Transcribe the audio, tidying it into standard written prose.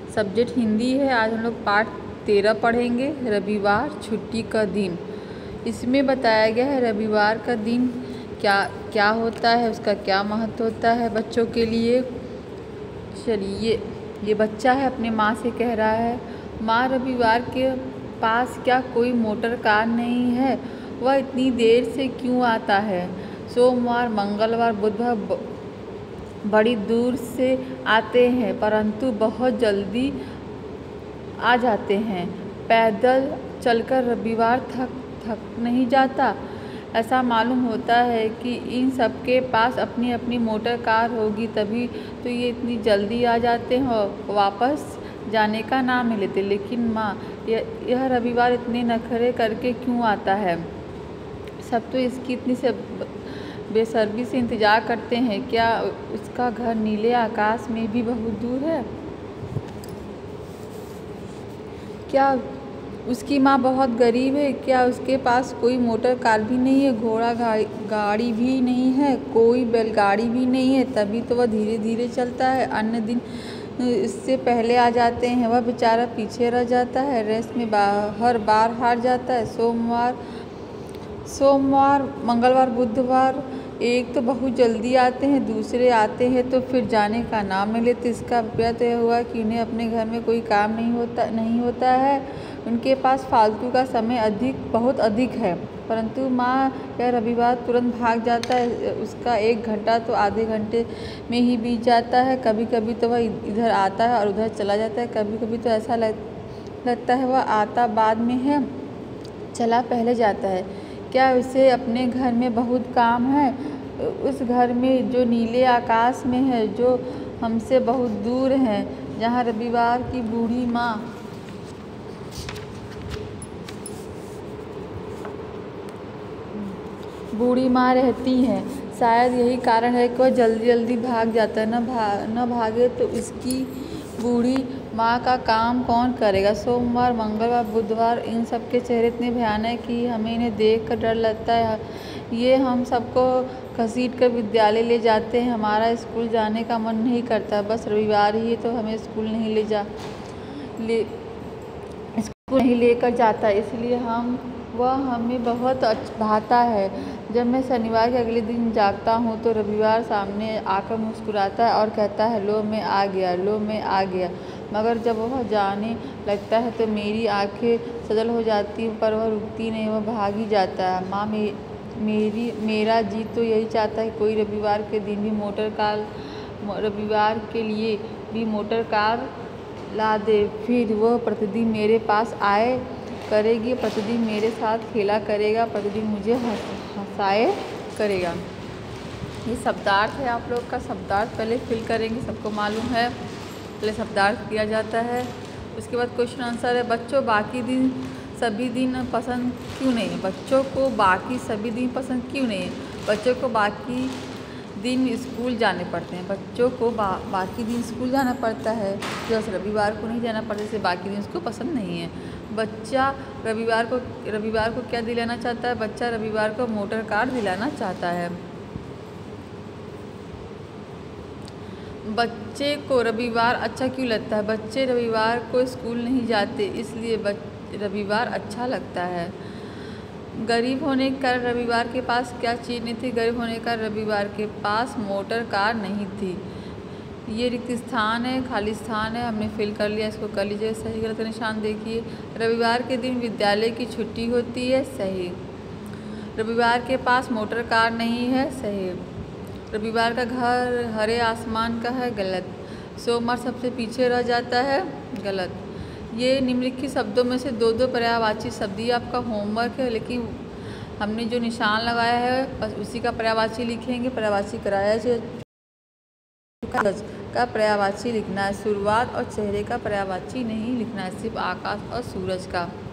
Subject Hindi है। आज हम लोग पाठ 13 पढ़ेंगे, रविवार छुट्टी का दिन। इसमें बताया गया है रविवार का दिन क्या क्या होता है, उसका क्या महत्व होता है बच्चों के लिए। चलिए, ये बच्चा है अपने माँ से कह रहा है, माँ रविवार के पास क्या कोई मोटर कार नहीं है, वह इतनी देर से क्यों आता है। सोमवार मंगलवार बुधवार बड़ी दूर से आते हैं परंतु बहुत जल्दी आ जाते हैं। पैदल चलकर रविवार थक नहीं जाता। ऐसा मालूम होता है कि इन सबके पास अपनी अपनी मोटर कार होगी, तभी तो ये इतनी जल्दी आ जाते हैं और वापस जाने का नाम नहीं लेते। लेकिन माँ, यह रविवार इतने नखरे करके क्यों आता है। सब तो इसकी इतनी से बेसब्री से इंतज़ार करते हैं। क्या उसका घर नीले आकाश में भी बहुत दूर है। क्या उसकी माँ बहुत गरीब है। क्या उसके पास कोई मोटर कार भी नहीं है, घोड़ा गाड़ी भी नहीं है, कोई बैलगाड़ी भी नहीं है, तभी तो वह धीरे धीरे चलता है। अन्य दिन इससे पहले आ जाते हैं, वह बेचारा पीछे रह जाता है। रेस में हर बार हार जाता है। सोमवार मंगलवार बुधवार एक तो बहुत जल्दी आते हैं, दूसरे आते हैं तो फिर जाने का नाम नहीं लेते। इसका अर्थ यह हुआ कि उन्हें अपने घर में कोई काम नहीं होता है। उनके पास फालतू का समय बहुत अधिक है। परंतु माँ, यह रविवार तुरंत भाग जाता है। उसका 1 घंटा तो आधे घंटे में ही बीत जाता है। कभी कभी तो वह इधर आता है और उधर चला जाता है। कभी कभी तो ऐसा लगता है वह आता बाद में है, चला पहले जाता है। क्या उसे अपने घर में बहुत काम है, उस घर में जो नीले आकाश में है, जो हमसे बहुत दूर है, जहाँ रविवार की बूढ़ी माँ रहती है। शायद यही कारण है कि वह जल्दी जल्दी भाग जाता है। न भागे तो उसकी बूढ़ी माँ का काम कौन करेगा। सोमवार मंगलवार बुधवार इन सब के चेहरे इतने भयानक कि हमें इन्हें देख कर डर लगता है। ये हम सबको घसीट कर विद्यालय ले जाते हैं। हमारा स्कूल जाने का मन नहीं करता। बस रविवार ही तो हमें स्कूल नहीं लेकर जाता, इसलिए वह हमें बहुत भाता है। जब मैं शनिवार के अगले दिन जागता हूँ तो रविवार सामने आकर मुस्कुराता है और कहता है, लो मैं आ गया, लो मैं आ गया। मगर जब वह जाने लगता है तो मेरी आंखें सजल हो जाती हैं, पर वह रुकती नहीं, वह भाग ही जाता है। माँ, मेरा जी तो यही चाहता है कोई रविवार के दिन भी रविवार के लिए भी मोटर कार ला दे। फिर वह प्रतिदिन मेरे पास आए करेगी, प्रतिदिन मेरे साथ खेला करेगा, प्रतिदिन मुझे हंसाए करेगा। ये शब्दार्थ है। आप लोग का शब्दार्थ पहले फिल करेंगे, सबको मालूम है पहले शब्दार्थ किया जाता है, उसके बाद क्वेश्चन आंसर है। बच्चों, बाकी दिन सभी दिन पसंद क्यों नहीं है। बच्चों को बाकी सभी दिन पसंद क्यों नहीं है। बच्चों को बाकी दिन स्कूल जाने पड़ते हैं। बच्चों को बाकी दिन स्कूल जाना पड़ता है, जैसे रविवार को नहीं जाना पड़ता, इससे बाकी दिन उसको पसंद नहीं है। बच्चा रविवार को क्या दिलाना चाहता है। बच्चा रविवार को मोटर कार दिलाना चाहता है। बच्चे को रविवार अच्छा क्यों लगता है। बच्चे रविवार को स्कूल नहीं जाते, इसलिए रविवार अच्छा लगता है। गरीब होने के कारण रविवार के पास क्या चीज़ नहीं थी। गरीब होने का रविवार के पास मोटर कार नहीं थी। ये रिक्त स्थान है, खाली स्थान है, हमने फिल कर लिया, इसको कर लीजिए। सही गलत का निशान देखिए। रविवार के दिन विद्यालय की छुट्टी होती है, सही। रविवार के पास मोटर कार नहीं है, सही। रविवार का घर हरे आसमान का है, गलत। सोमवार सबसे पीछे रह जाता है, गलत। ये निम्नलिखित शब्दों में से दो पर्यायवाची शब्द, ये आपका होमवर्क है, लेकिन हमने जो निशान लगाया है बस उसी का पर्यायवाची लिखेंगे। पर्यायवाची कराया का पर्यायवाची लिखना है। शुरुआत और चेहरे का पर्यायवाची नहीं लिखना है, सिर्फ आकाश और सूरज का।